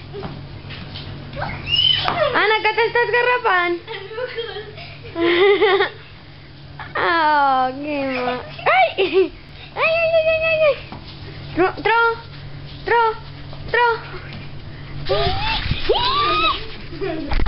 Anak, ¿qué te estás garrafando? Oh, qué mal. ¡Ay! ¡Ay, ay, ay, ay, ay! Tro, tro, tro, tro.